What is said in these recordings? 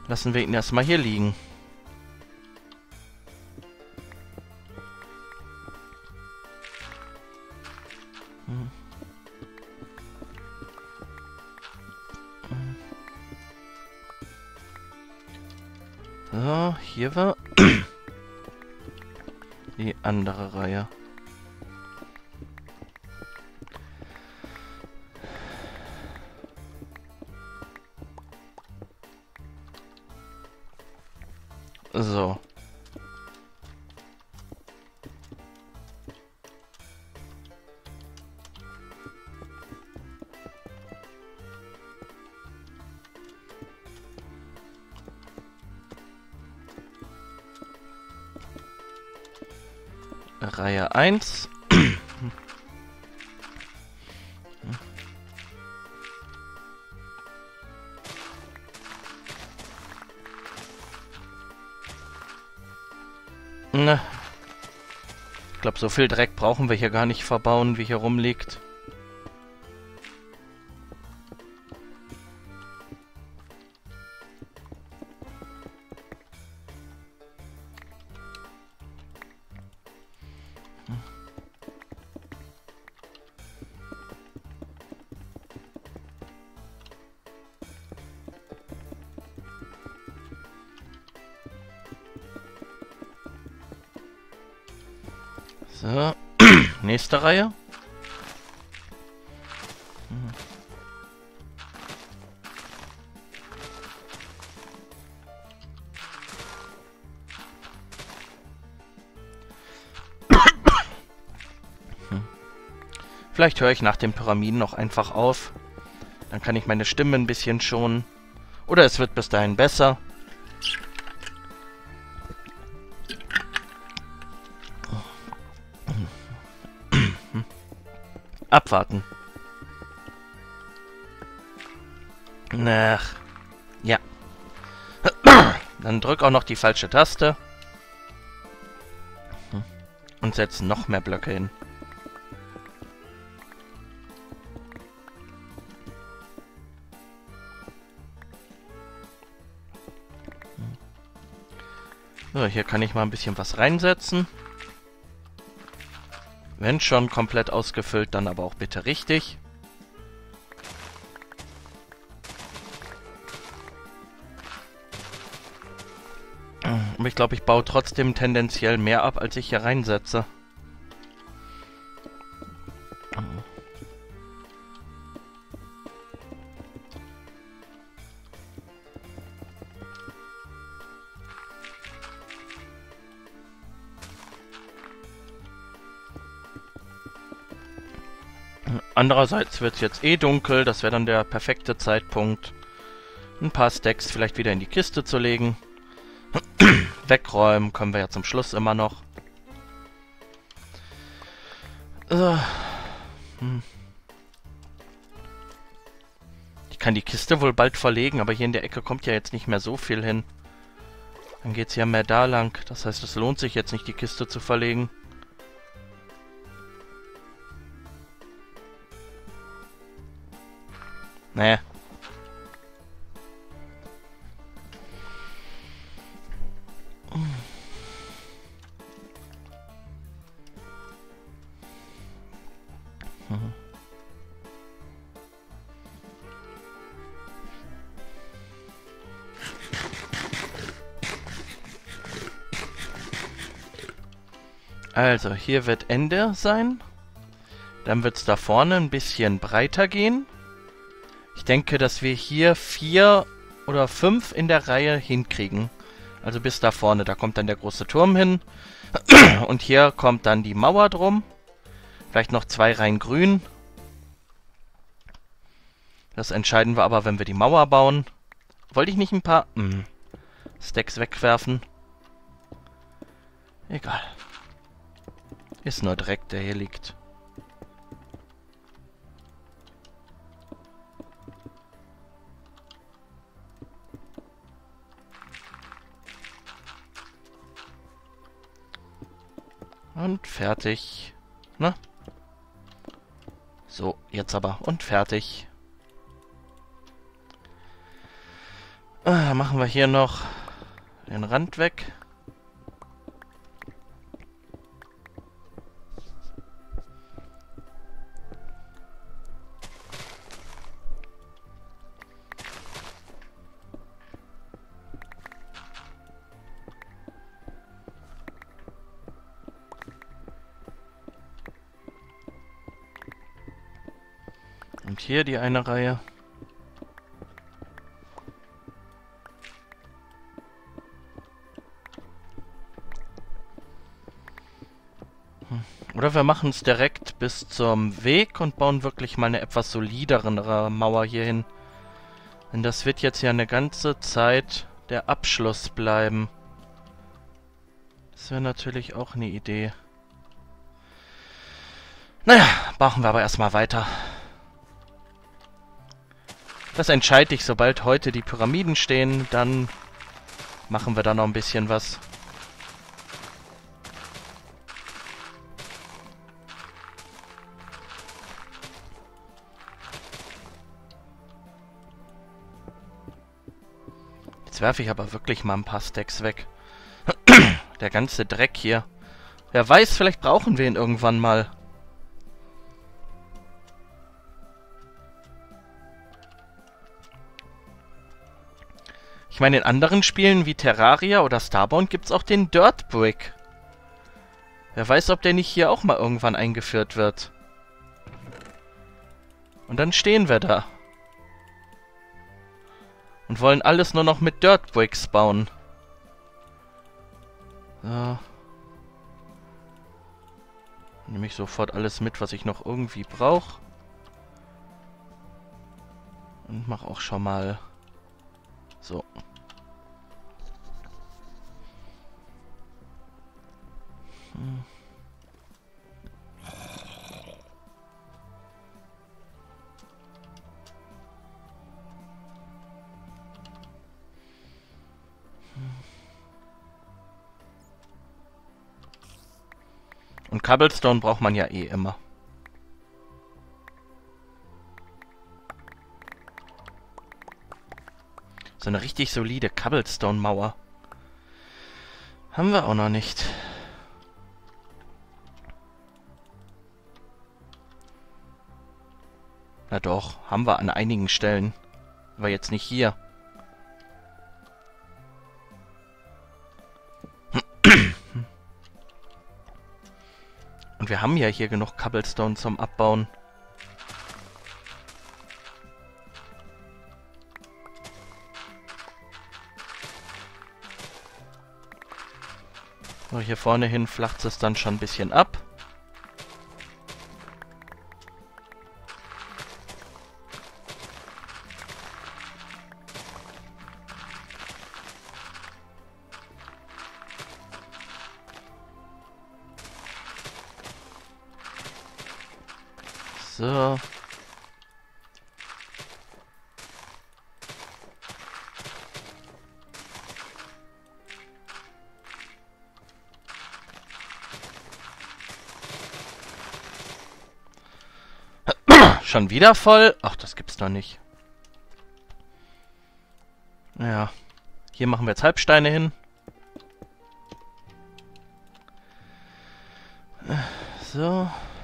Lassen wir ihn erstmal hier liegen. So, hier war die andere Reihe. So. Reihe 1. Na, ich glaube, so viel Dreck brauchen wir hier gar nicht verbauen, wie hier rumliegt. So, nächste Reihe. Vielleicht höre ich nach den Pyramiden noch einfach auf. Dann kann ich meine Stimme ein bisschen schonen. Oder es wird bis dahin besser. Abwarten. Ach, ja. Dann drück auch noch die falsche Taste. Und setz noch mehr Blöcke hin. So, hier kann ich mal ein bisschen was reinsetzen. Wenn schon komplett ausgefüllt, dann aber auch bitte richtig. Aber ich glaube, ich baue trotzdem tendenziell mehr ab, als ich hier reinsetze. Andererseits wird es jetzt eh dunkel, das wäre dann der perfekte Zeitpunkt, ein paar Stacks vielleicht wieder in die Kiste zu legen. Wegräumen können wir ja zum Schluss immer noch. Ich kann die Kiste wohl bald verlegen, aber hier in der Ecke kommt ja jetzt nicht mehr so viel hin. Dann geht's ja mehr da lang, das heißt, es lohnt sich jetzt nicht, die Kiste zu verlegen. Nee. Also, hier wird Ende sein. Dann wird es da vorne ein bisschen breiter gehen. Ich denke, dass wir hier 4 oder 5 in der Reihe hinkriegen. Also bis da vorne, da kommt dann der große Turm hin. Und hier kommt dann die Mauer drum. Vielleicht noch 2 Reihen grün. Das entscheiden wir aber, wenn wir die Mauer bauen. Wollte ich nicht ein paar Stacks wegwerfen? Egal. Ist nur Dreck, der hier liegt. Und fertig. Na? So, jetzt aber. Und fertig. Dann machen wir hier noch den Rand weg. Und hier die eine Reihe. Oder wir machen es direkt bis zum Weg und bauen wirklich mal eine etwas solidere Mauer hier hin. Denn das wird jetzt ja eine ganze Zeit der Abschluss bleiben. Das wäre natürlich auch eine Idee. Naja, machen wir aber erstmal weiter. Das entscheide ich, sobald heute die Pyramiden stehen, dann machen wir da noch ein bisschen was. Jetzt werfe ich aber wirklich mal ein paar Stacks weg. Der ganze Dreck hier. Wer weiß, vielleicht brauchen wir ihn irgendwann mal. Ich meine, in anderen Spielen wie Terraria oder Starbound gibt's auch den Dirt Brick. Wer weiß, ob der nicht hier auch mal irgendwann eingeführt wird. Und dann stehen wir da. Und wollen alles nur noch mit Dirt Bricks bauen. So. Nehme ich sofort alles mit, was ich noch irgendwie brauche. Und mache auch schon mal so. Und Cobblestone braucht man ja eh immer. So eine richtig solide Cobblestone-Mauer haben wir auch noch nicht. Na doch, haben wir an einigen Stellen. Aber jetzt nicht hier. Und wir haben ja hier genug Cobblestone zum Abbauen. So, hier vorne hin flacht es dann schon ein bisschen ab. So. Schon wieder voll? Ach, das gibt's doch nicht. Naja. Hier machen wir jetzt Halbsteine hin. So.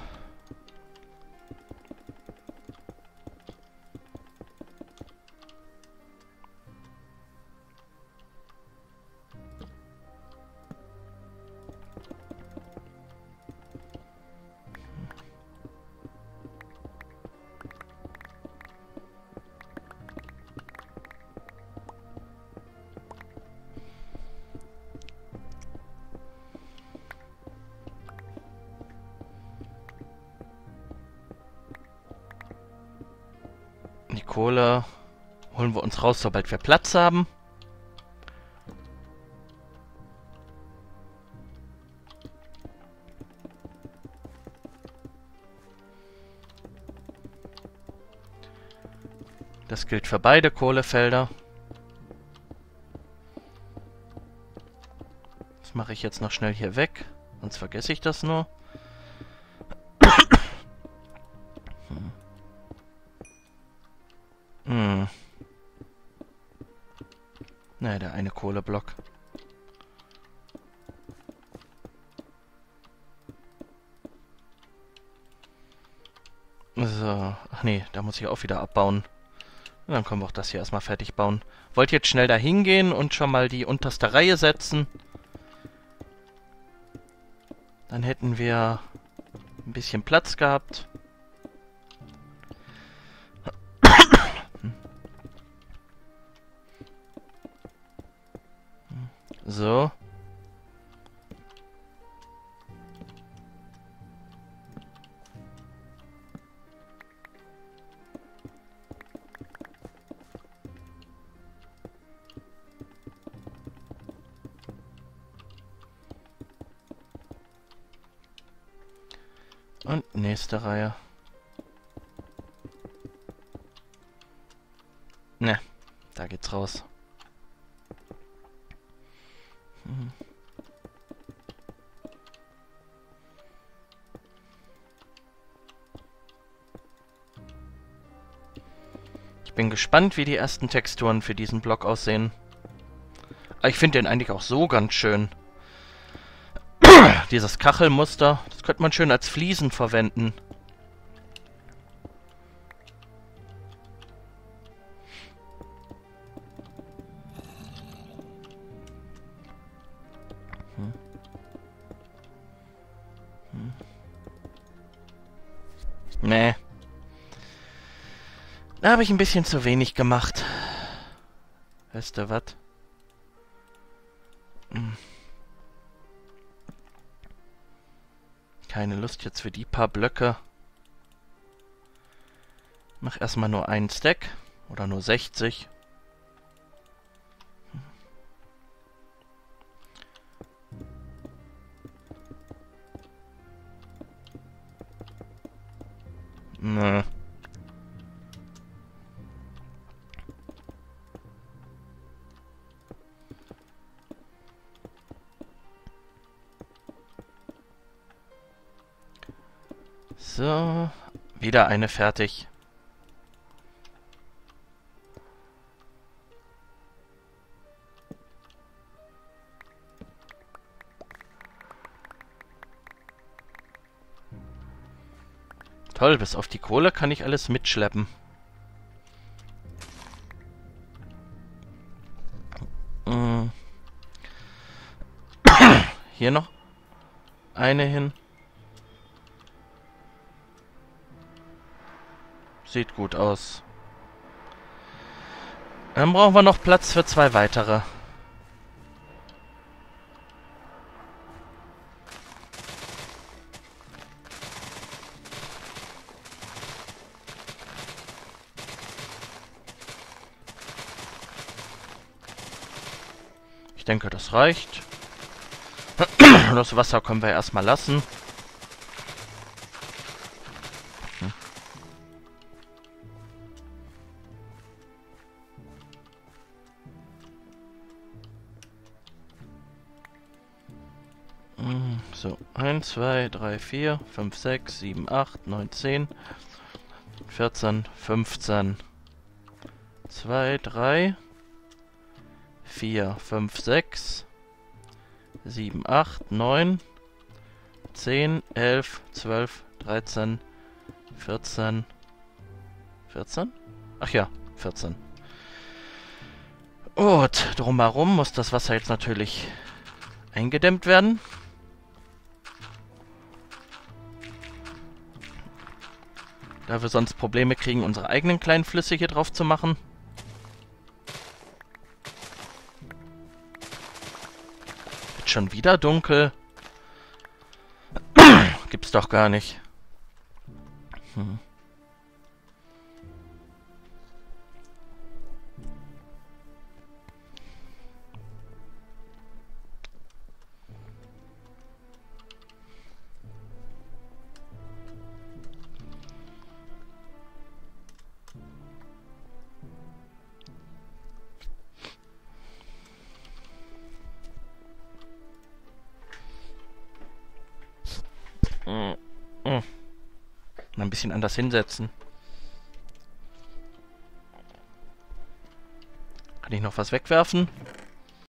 Die Kohle holen wir uns raus, sobald wir Platz haben. Das gilt für beide Kohlefelder. Das mache ich jetzt noch schnell hier weg, sonst vergesse ich das nur. Ne, der eine Kohleblock. So. Ach nee, da muss ich auch wieder abbauen. Und dann können wir auch das hier erstmal fertig bauen. Wollt jetzt schnell da hingehen und schon mal die unterste Reihe setzen. Dann hätten wir ein bisschen Platz gehabt. So. Und nächste Reihe. Ne, da geht's raus. Ich bin gespannt, wie die ersten Texturen für diesen Block aussehen. Aber ich finde den eigentlich auch so ganz schön. Dieses Kachelmuster, das könnte man schön als Fliesen verwenden. Nee. Da habe ich ein bisschen zu wenig gemacht. Weißt du was? Keine Lust jetzt für die paar Blöcke. Mach erstmal nur einen Stack. Oder nur 60. Nö. So, wieder eine fertig. Toll, bis auf die Kohle kann ich alles mitschleppen. Hier noch eine hin. Sieht gut aus. Dann brauchen wir noch Platz für 2 weitere. Ich denke, das reicht. Das Wasser können wir erstmal lassen. So, 1, 2, 3, 4, 5, 6, 7, 8, 9, 10, 14, 15, 2, 3, 4, 5, 6, 7, 8, 9, 10, 11, 12, 13, 14, 14? Ach ja, 14. Gut, drumherum muss das Wasser jetzt natürlich eingedämmt werden. Da wir sonst Probleme kriegen, unsere eigenen kleinen Flüsse hier drauf zu machen. Wird schon wieder dunkel. Gibt's doch gar nicht. Ein bisschen anders hinsetzen. Kann ich noch was wegwerfen?